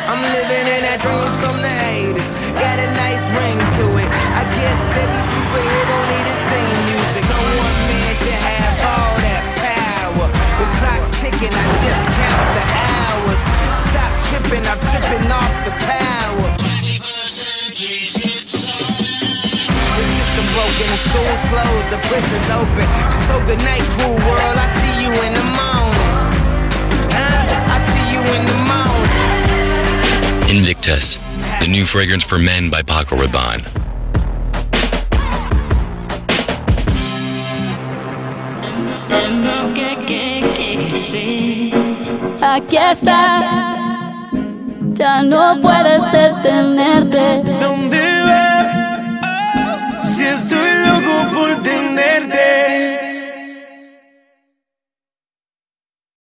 I'm living in that dream from the haters. Got a nice ring to it. I guess every superhero need his theme music. No one man should have all that power. The clock's ticking, I just count the hours. Stop tripping, I'm tripping off the power. The system broken, the school's closed, the prison's open. So good night, cruel world, I see you in the morning. I see you in the morning. Invictus, the new fragrance for men by Paco Rabanne. Aquí estás, ya no puedes detenerte. ¿Dónde vas? Si estoy loco por tenerte.